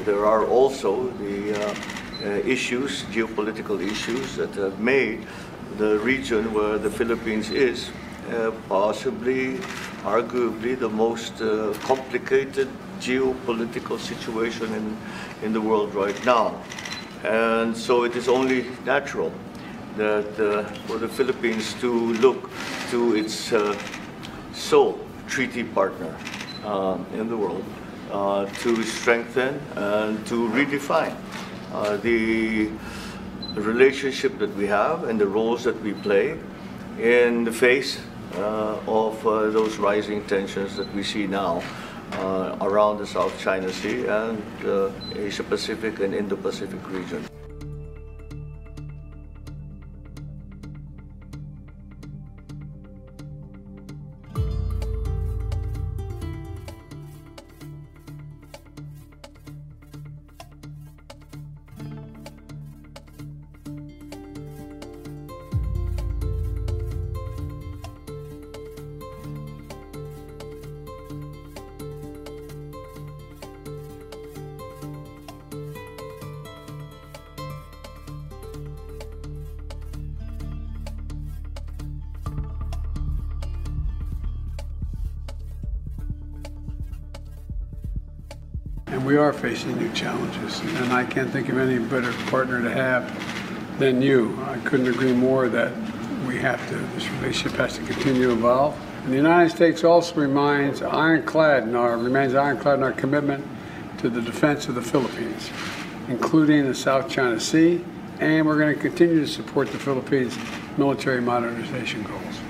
There are also the issues, geopolitical issues, that have made the region where the Philippines is possibly, arguably, the most complicated geopolitical situation in the world right now. And so it is only natural that for the Philippines to look to its sole treaty partner in the world to strengthen and to redefine the relationship that we have and the roles that we play in the face of those rising tensions that we see now around the South China Sea and Asia-Pacific and Indo-Pacific region. And we are facing new challenges, and I can't think of any better partner to have than you. I couldn't agree more that this relationship has to continue to evolve. And the United States also remains ironclad in our commitment to the defense of the Philippines, including the South China Sea, and we're going to continue to support the Philippines' military modernization goals.